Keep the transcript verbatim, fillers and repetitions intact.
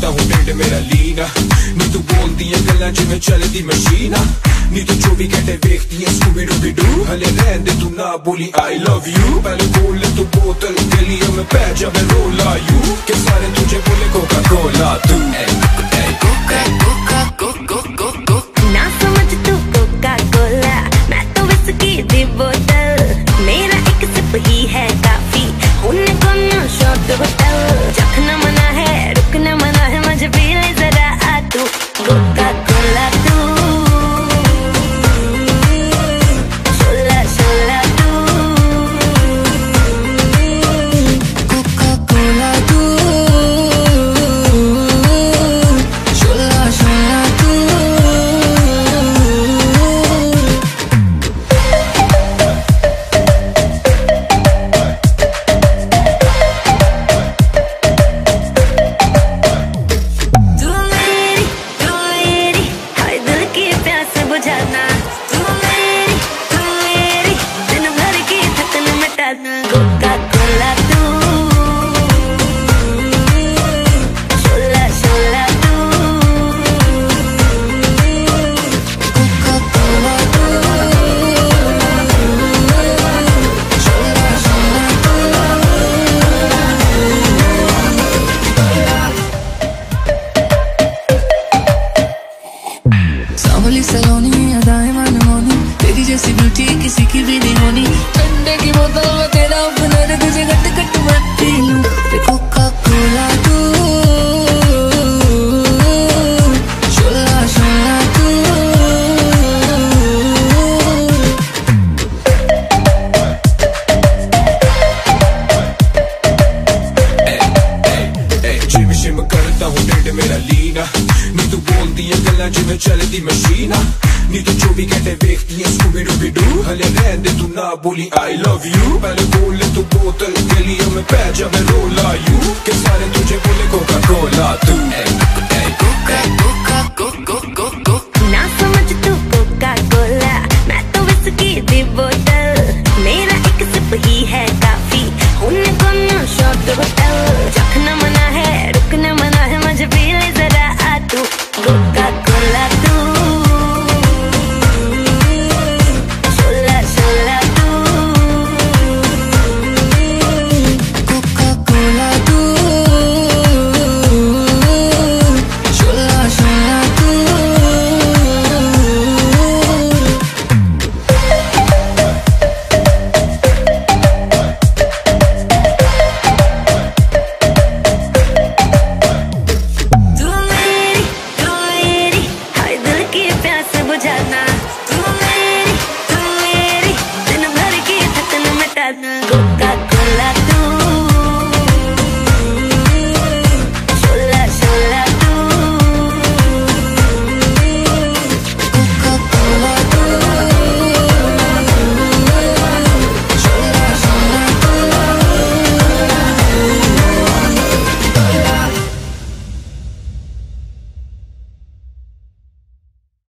करता हूँ ढिड मेरा लीना नी तू बोलती है गल्ला जिवें चलदी मशीना नी तू चौबी घंटे वेखती है स्कूबी डूबी डू हले रहन दे तू ना बोली आई लव यू पहले खोल ले तू बोतल गलियों में पै जावे रोला यू के सारे तुझे बोले कोका कोला तू कोका कोका कोको कोको ना समझ तू कोका कोला मैं तो विस्की दी बोतल मेरा एक सिप ही है काफी उन्हें कौन शॉट होटल चखना मना है रुकना मना है मुझे पी ले जरा आ तू कोका कोला तू शोला शोला तू कोका कोला तू शोला शोला तू बुझाना तू मेरी तू मेरी दिन भर की थकन मिटाना कोका कोला तू शोला शोला तू कोका कोला तू शोला शोला तू सांवली सलोनी अदाएं मनमोनी तेरी जैसी ब्यूटी किसी की भी नहीं होनी ठंडे की बोतल में तेरा ओपनर तुझे गट गट मत पी लूं कोका कोला तू शोला शोला तू जिम शिम करता हूँ ढिड मेरा लीना नी तू बोलती है गल्ला जिवें चलदी मशीना नी तू चौबी घंटे वेखती है स्कूबी डूबी डू हले रहन दे तू ना बोली आई लव यू पहले खोल ले तू बोतल गलियों में पै जावे रोला यू के सारे तुझे बोले कोका कोला तू